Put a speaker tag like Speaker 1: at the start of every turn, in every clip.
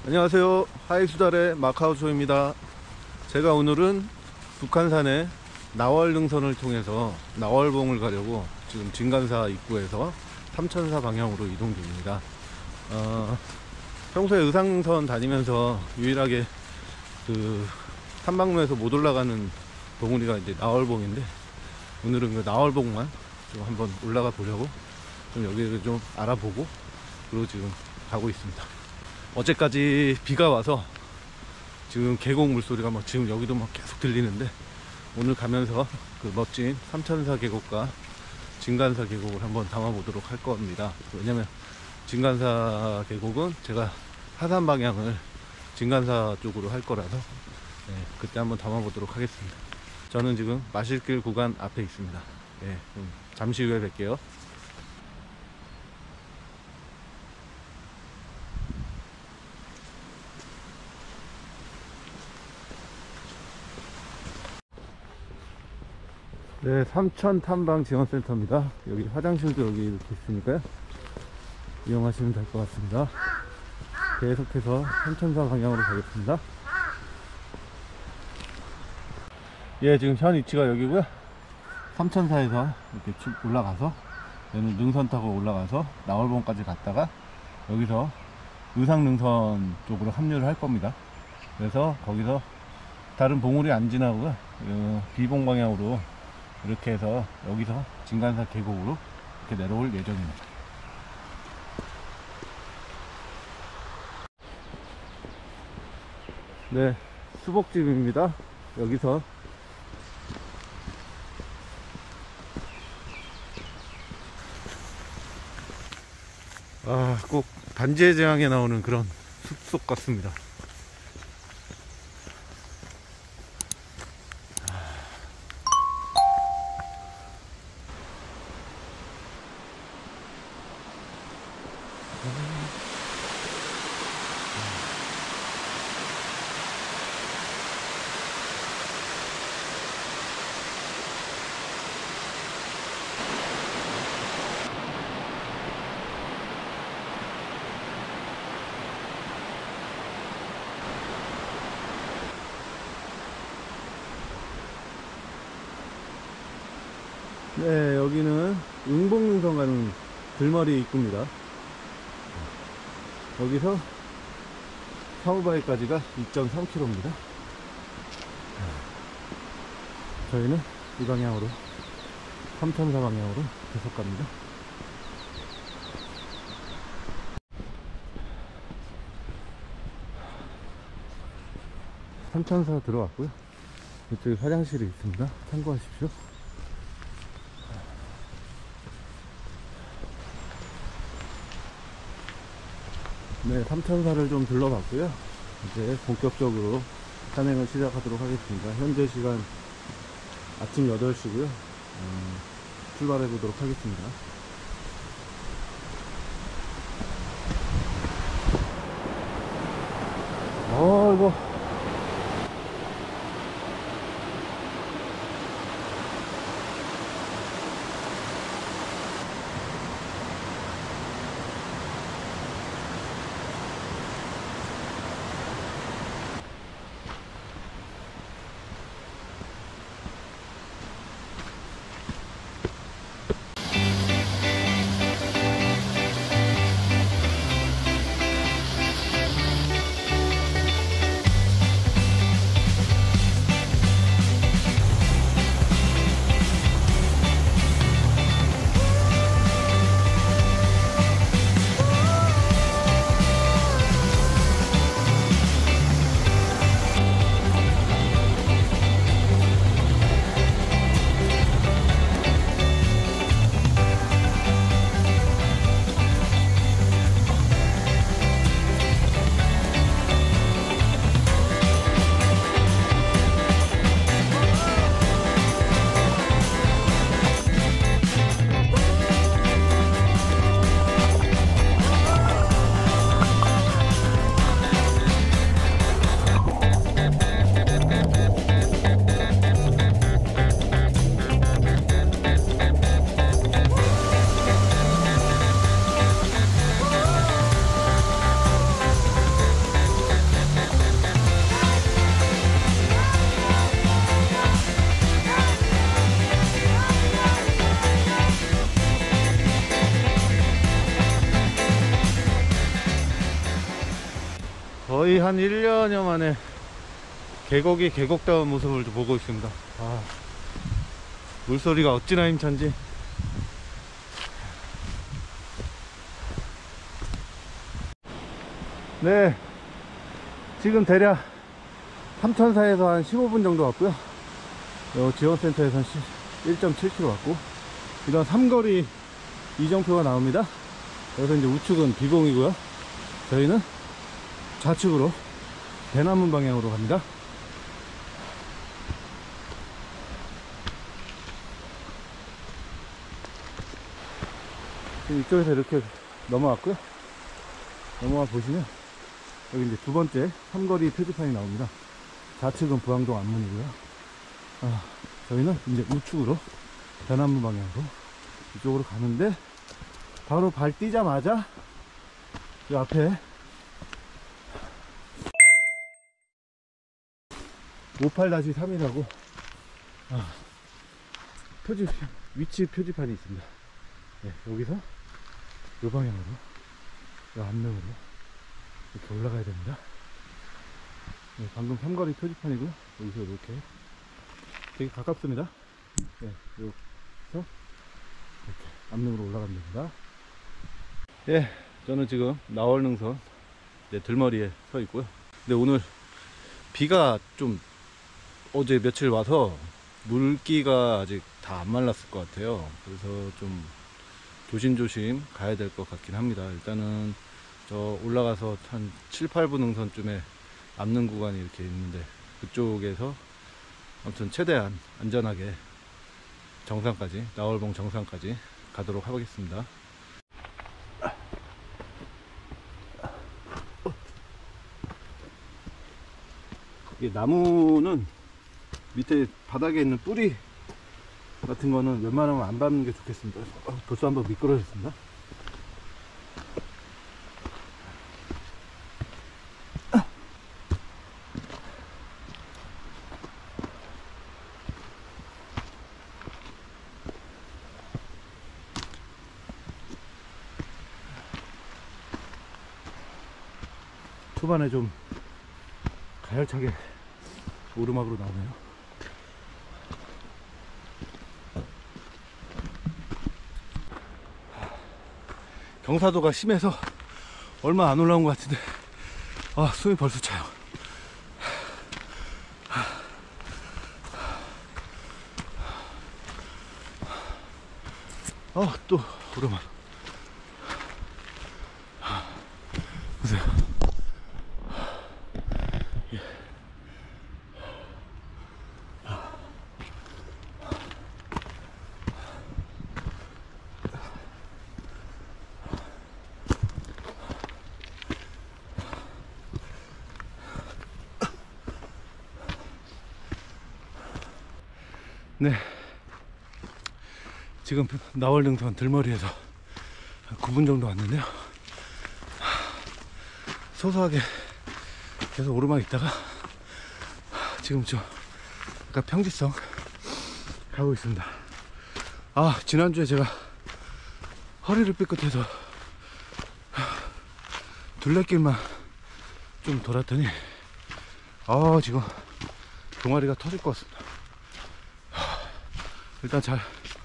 Speaker 1: 안녕하세요. 하이수달의 마카오초입니다. 제가 오늘은 북한산의 나월능선을 통해서 나월봉을 가려고 지금 진간사 입구에서 삼천사 방향으로 이동 중입니다. 평소에 의상능선 다니면서 유일하게 그 탐방로에서 못 올라가는 봉우리가 이제 나월봉인데, 오늘은 그 나월봉만 좀 한번 올라가 보려고 좀 여기를 좀 알아보고 그리고 지금 가고 있습니다. 어제까지 비가 와서 지금 계곡 물소리가 막 지금 여기도 막 계속 들리는데, 오늘 가면서 그 멋진 삼천사 계곡과 진간사 계곡을 한번 담아보도록 할 겁니다. 왜냐면 진간사 계곡은 제가 하산 방향을 진간사 쪽으로 할 거라서 그때 한번 담아보도록 하겠습니다. 저는 지금 마실길 구간 앞에 있습니다. 잠시 후에 뵐게요. 네, 삼천탐방지원센터입니다. 여기 화장실도 여기 이렇게 있으니까요, 이용하시면 될 것 같습니다. 계속해서 삼천사 방향으로 가겠습니다. 예, 지금 현 위치가 여기고요. 삼천사에서 이렇게 쭉 올라가서 얘는 능선 타고 올라가서 나월봉까지 갔다가 여기서 의상능선 쪽으로 합류를 할 겁니다. 그래서 거기서 다른 봉우리 안 지나고요, 비봉 방향으로 이렇게 해서 여기서 진간사 계곡으로 이렇게 내려올 예정입니다. 네, 수복집입니다. 여기서 꼭 반지의 제왕에 나오는 그런 숲속 같습니다. 네, 여기는 응봉능선 가는 들머리 입구입니다. 여기서 사우바이까지가 2.3km입니다. 저희는 이 방향으로 삼천사 방향으로 계속 갑니다. 삼천사 들어왔고요. 이쪽에 화장실이 있습니다. 참고하십시오. 네, 삼천사를 좀 둘러봤고요. 이제 본격적으로 산행을 시작하도록 하겠습니다. 현재 시간 아침 8시고요. 출발해 보도록 하겠습니다. 이거 거의 한 1년여 만에 계곡이 계곡다운 모습을 보고 있습니다. 아, 물소리가 어찌나 힘찬지. 네, 지금 대략 삼천사에서 한 15분 정도 왔고요. 지원센터에서 한 1.7km 왔고, 이런 삼거리 이정표가 나옵니다. 여기서 이제 우측은 비봉이고요. 저희는 좌측으로 대남문 방향으로 갑니다. 지금 이쪽에서 이렇게 넘어왔고요. 넘어와 보시면 여기 이제 두 번째 삼거리 표지판이 나옵니다. 좌측은 부항동 안문이고요. 저희는 이제 우측으로 대남문 방향으로 이쪽으로 가는데, 바로 발 띄자마자 이 앞에 58-3이라고 위치 표지판이 있습니다. 네, 여기서 이 방향으로, 이 앞면으로 이렇게 올라가야 됩니다. 네, 방금 삼거리 표지판이고요. 여기서 이렇게 되게 가깝습니다. 네, 여기서 이렇게 앞면으로 올라가면 됩니다. 예, 저는 지금 나월능선 들머리에 서 있고요. 근데 오늘 비가 좀 어제 며칠 와서 물기가 아직 다 안 말랐을 것 같아요. 그래서 좀 조심조심 가야 될 것 같긴 합니다. 일단은 저 올라가서 한 7, 8분 능선쯤에 남는 구간이 이렇게 있는데, 그쪽에서 아무튼 최대한 안전하게 정상까지, 나월봉 정상까지 가도록 하겠습니다. 이 나무는 밑에 바닥에 있는 뿌리 같은 거는 웬만하면 안 밟는 게 좋겠습니다. 벌써 한번 미끄러졌습니다. 초반에 좀 가열차게 오르막으로 나오네요. 경사도가 심해서 얼마 안 올라온 것 같은데, 숨이 벌써 차요. 또 오르막. 보세요. 네, 지금 나월능선 들머리에서 한 9분 정도 왔는데요. 소소하게 계속 오르막 있다가 지금 저 약간 평지성 가고 있습니다. 지난주에 제가 허리를 삐끗해서 둘레길만 좀 돌았더니 지금 종아리가 터질 것 같습니다. 일단 잘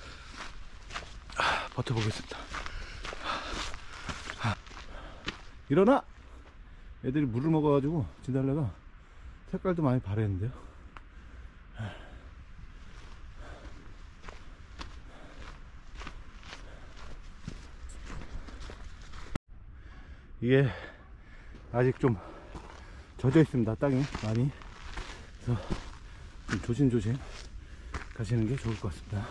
Speaker 1: 버텨보겠습니다. 일어나! 애들이 물을 먹어가지고 진달래가 색깔도 많이 바랬는데요. 이게 아직 좀 젖어 있습니다. 땅이 많이. 그래서 좀 조심조심 가시는 게 좋을 것 같습니다.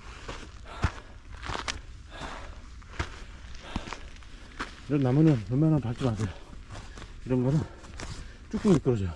Speaker 1: 이런 나무는 웬만하면 밟지 마세요. 이런 거는 쭉쭉 미끄러져요.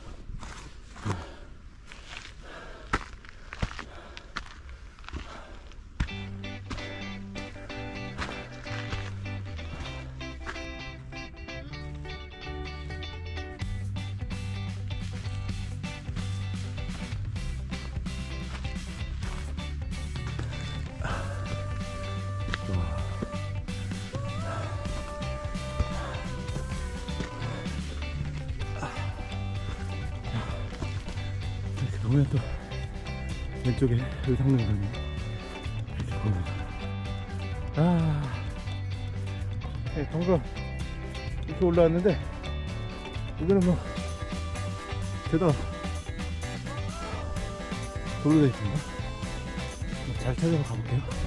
Speaker 1: 보면 또 왼쪽에 의상능선이 이렇게 보이네요. 네, 방금 이렇게 올라왔는데 여기는 뭐 제가 돌로 되어 있습니다. 잘 찾아서 가볼게요.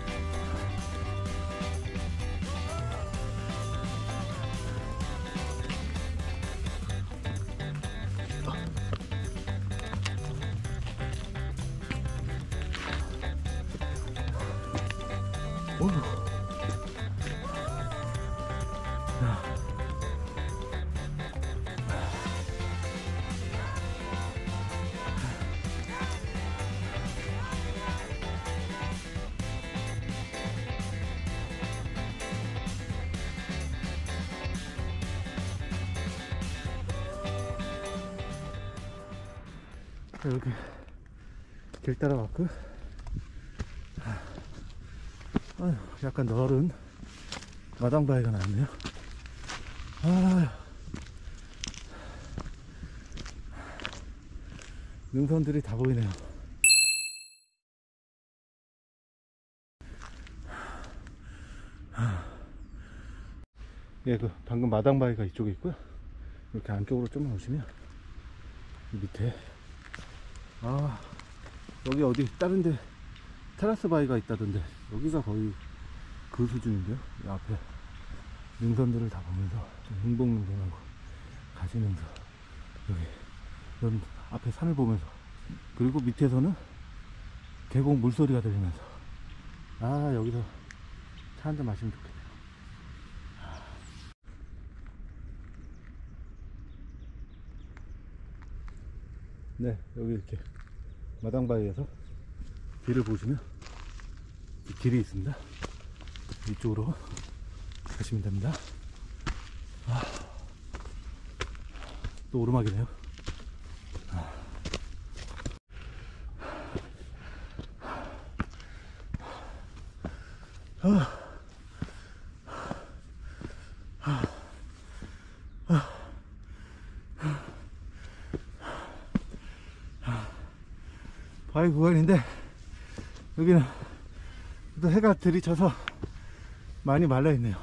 Speaker 1: 이렇게 길 따라왔고, 약간 넓은 마당바위가 나왔네요. 능선들이 다 보이네요. 예, 방금 마당바위가 이쪽에 있고요. 이렇게 안쪽으로 좀만 오시면 밑에 여기 어디 다른데 테라스 바위가 있다던데 여기가 거의 그 수준인데요. 이 앞에 능선들을 다 보면서 흥복능선하고 가시능선, 여기 이런 앞에 산을 보면서, 그리고 밑에서는 계곡 물소리가 들리면서 여기서 차 한잔 마시면 좋겠네요. 네, 여기 이렇게 마당바위에서 길을 보시면 길이 있습니다. 이쪽으로 가시면 됩니다. 또 오르막이네요. 바위 구간인데 여기는 또 해가 들이쳐서 많이 말라 있네요.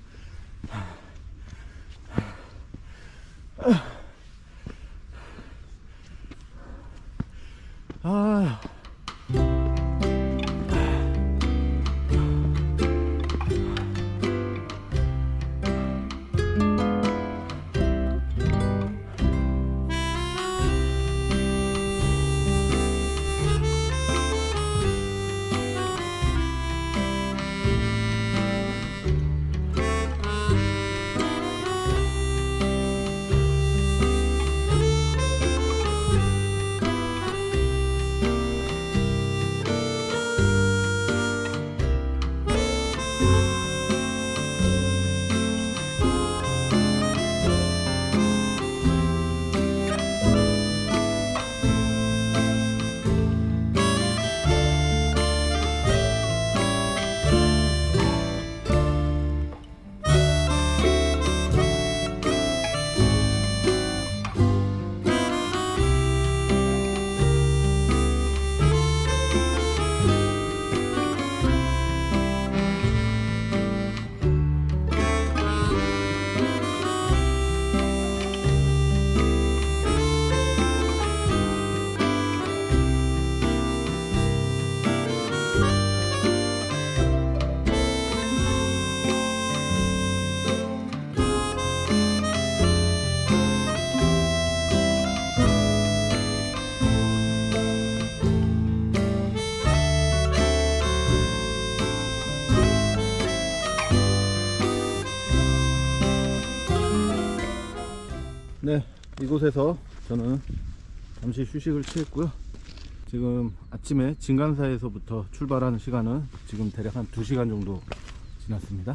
Speaker 1: 네, 이곳에서 저는 잠시 휴식을 취했고요. 지금 아침에 진간사에서부터 출발하는 시간은 지금 대략 한 2시간 정도 지났습니다.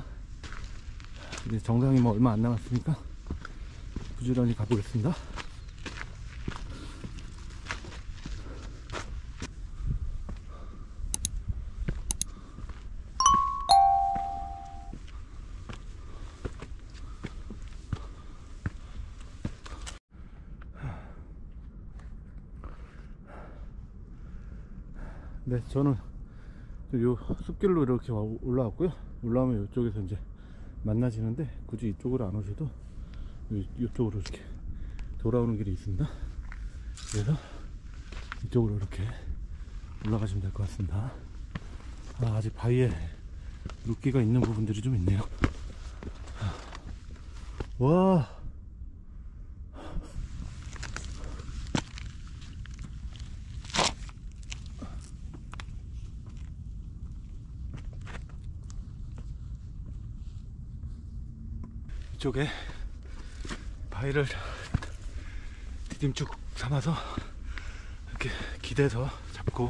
Speaker 1: 이제 정상이 뭐 얼마 안 남았으니까 부지런히 가보겠습니다. 네, 저는 요 숲길로 이렇게 올라왔고요. 올라오면 이쪽에서 이제 만나지는데 굳이 이쪽으로 안 오셔도 이쪽으로 이렇게 돌아오는 길이 있습니다. 그래서 이쪽으로 이렇게 올라가시면 될 것 같습니다. 아직 바위에 물기가 있는 부분들이 좀 있네요. 와, 이쪽에 바위를 디딤축 삼아서 이렇게 기대서 잡고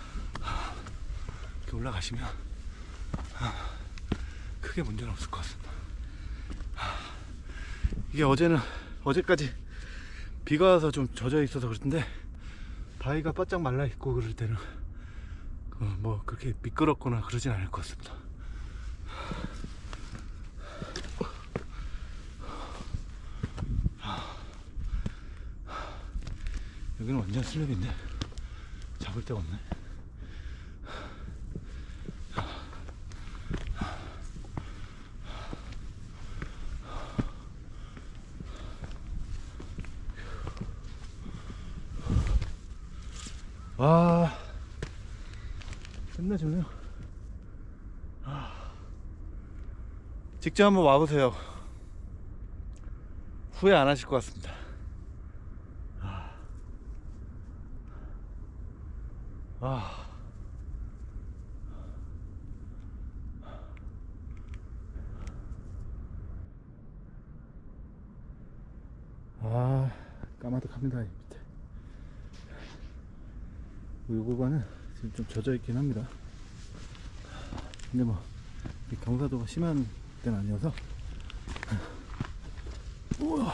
Speaker 1: 이렇게 올라가시면 크게 문제는 없을 것 같습니다. 이게 어제까지 비가 와서 좀 젖어 있어서 그런데 바위가 바짝 말라 있고 그럴 때는 뭐 그렇게 미끄럽거나 그러진 않을 것 같습니다. 여기는 완전 슬랩인데 잡을 데가 없네. 와, 끝내주네요. 직접 한번 와보세요. 후회 안 하실 것 같습니다. 까마득합니다. 이 밑에 이 구간은 지금 좀 젖어 있긴 합니다. 근데 뭐 경사도가 심한 데는 아니어서. 우와.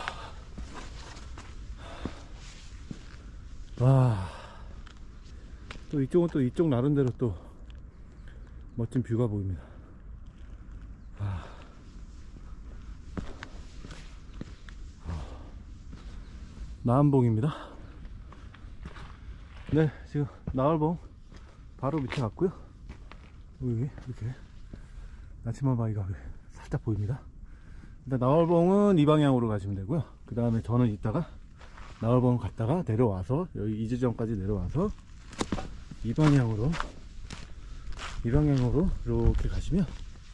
Speaker 1: 와, 또 이쪽은 또 이쪽 나름대로 또 멋진 뷰가 보입니다. 나암봉입니다. 네, 지금 나월봉 바로 밑에 갔고요. 여기 이렇게 나치마 바위가 살짝 보입니다. 일단 나월봉은 이 방향으로 가시면 되고요. 그 다음에 저는 이따가 나월봉 갔다가 내려와서 여기 이 지점까지 내려와서 이 방향으로 이렇게 가시면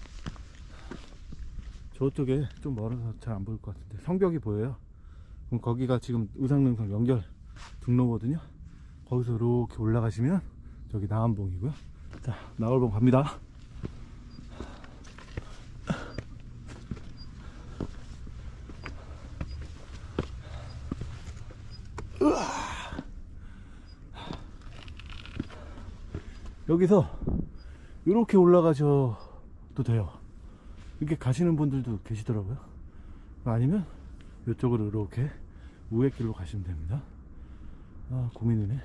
Speaker 1: 저쪽에 좀 멀어서 잘 안 보일 것 같은데 성벽이 보여요. 그럼 거기가 지금 의상능선 연결 등로거든요. 거기서 이렇게 올라가시면 저기 나암봉이고요. 자, 나월봉 갑니다. 여기서 이렇게 올라가셔도 돼요. 이렇게 가시는 분들도 계시더라고요. 아니면 이쪽으로 이렇게 우회 길로 가시면 됩니다. 고민이네.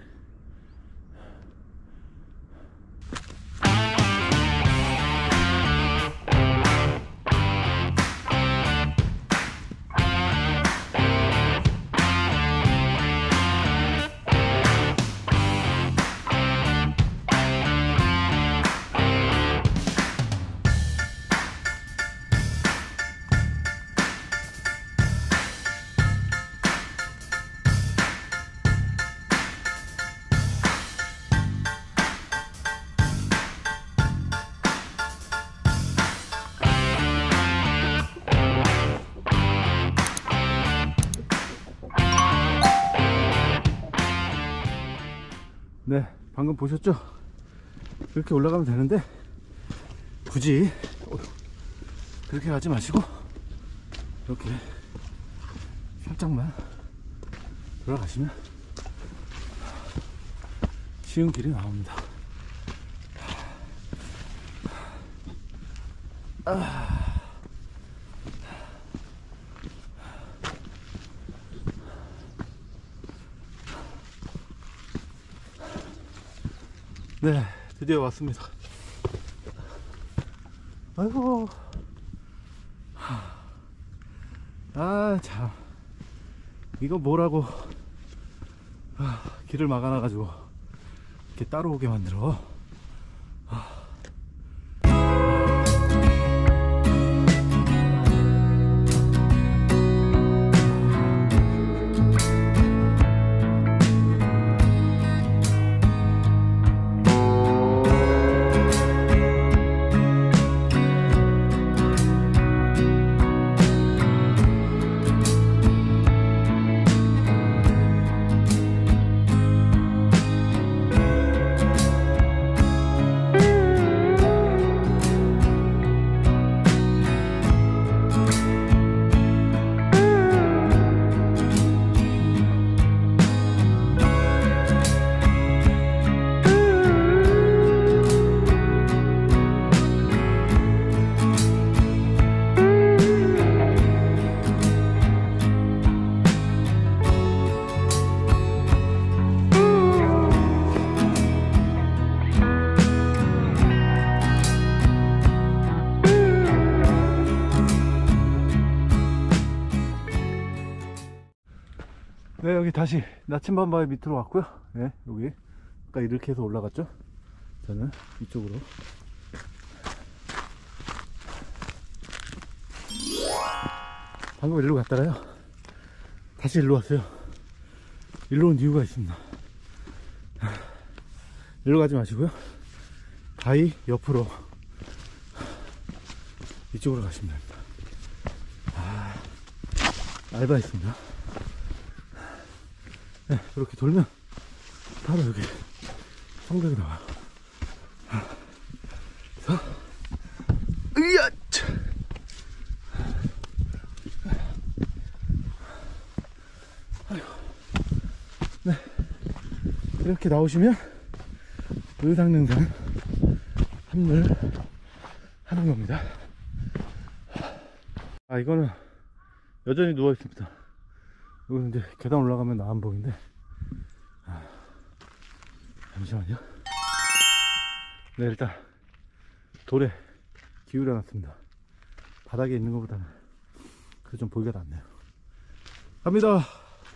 Speaker 1: 네, 방금 보셨죠? 이렇게 올라가면 되는데 굳이 그렇게 가지 마시고 이렇게 살짝만 돌아가시면 쉬운 길이 나옵니다. 네, 드디어 왔습니다. 아이고, 참, 이거 뭐라고 길을 막아놔가지고 이렇게 따로 오게 만들어. 네, 여기 다시 나침반바위 밑으로 왔고요. 네, 여기 아까 이렇게 해서 올라갔죠. 저는 이쪽으로. 방금 일로 갔다가요, 다시 일로 왔어요. 일로 온 이유가 있습니다. 일로 가지 마시고요, 바위 옆으로 이쪽으로 가시면 됩니다. 알바했습니다. 네, 이렇게 돌면 바로 여기 성벽이 나와요. 자, 으야! 네, 이렇게 나오시면 의상능선 합류를 하는 겁니다. 이거는 여전히 누워 있습니다. 여기는 이제 계단 올라가면 나한복인데, 잠시만요. 네, 일단 돌에 기울여 놨습니다. 바닥에 있는 것보다는 그래도 좀 보기가 낫네요. 갑니다.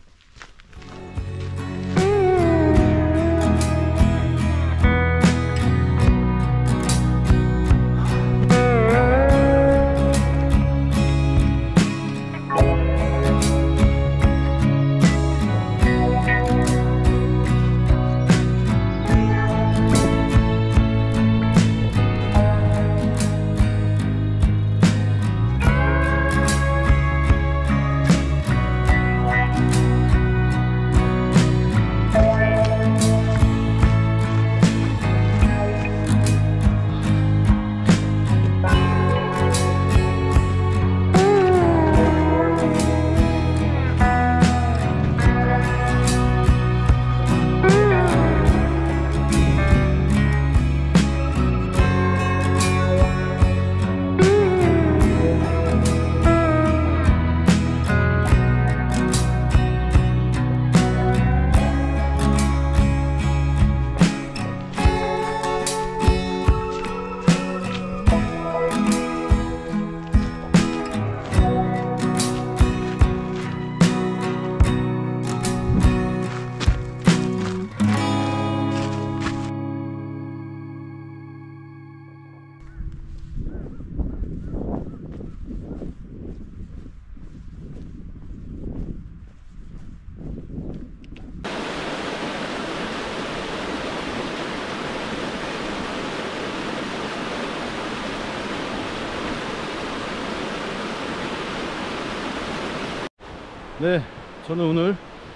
Speaker 1: 네, 저는 오늘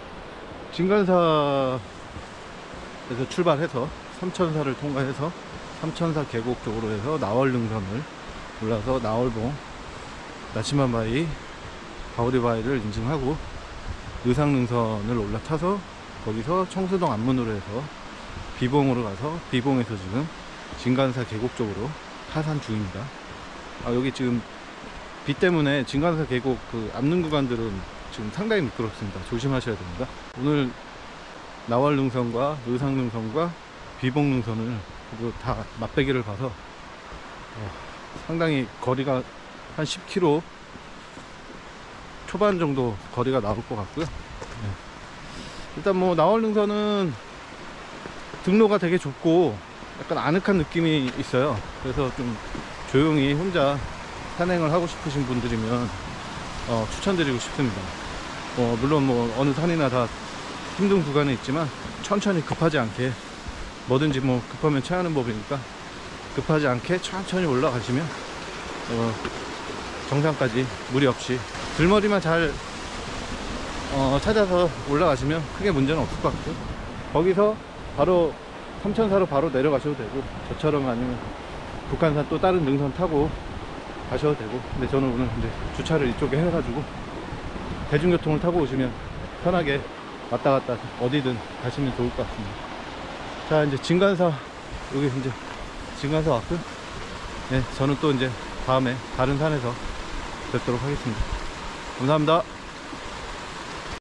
Speaker 1: 진간사에서 출발해서 삼천사를 통과해서 삼천사 계곡 쪽으로 해서 나월능선을 올라서 나월봉 나침반바위 가오리바위를 인증하고 의상능선을 올라타서 거기서 청수동 앞문으로 해서 비봉으로 가서 비봉에서 지금 진간사 계곡 쪽으로 하산 중입니다. 여기 지금 비 때문에 진간사 계곡 그 앞는 구간들은 지금 상당히 미끄럽습니다. 조심하셔야 됩니다. 오늘 나월능선과 의상능선과 비봉능선을 다 맛배기를 봐서 상당히 거리가 한 10km 초반 정도 거리가 나올 것 같고요. 네. 일단 뭐 나월능선은 등로가 되게 좁고 약간 아늑한 느낌이 있어요. 그래서 좀 조용히 혼자 산행을 하고 싶으신 분들이면 추천드리고 싶습니다. 물론 뭐 어느 산이나 다 힘든 구간이 있지만 천천히 급하지 않게, 뭐든지 뭐 급하면 체하는 법이니까 급하지 않게 천천히 올라가시면 정상까지 무리 없이 들머리만 잘 찾아서 올라가시면 크게 문제는 없을 것 같고, 거기서 바로 삼천사로 바로 내려가셔도 되고, 저처럼 아니면 북한산 또 다른 능선 타고 가셔도 되고. 근데 저는 오늘 이제 주차를 이쪽에 해가지고 대중교통을 타고 오시면 편하게 왔다 갔다 어디든 가시면 좋을 것 같습니다. 자, 이제 진간사, 여기 이제 진간사 왔고요. 네, 저는 또 이제 다음에 다른 산에서 뵙도록 하겠습니다. 감사합니다.